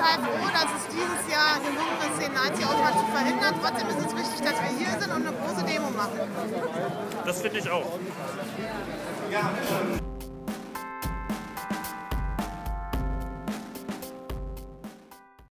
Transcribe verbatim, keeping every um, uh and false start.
total froh, dass es dieses Jahr gelungen ist, den Nazi-Ausmarsch zu verhindern. Trotzdem ist es wichtig, dass wir hier sind und eine große Demo machen. Das finde ich auch.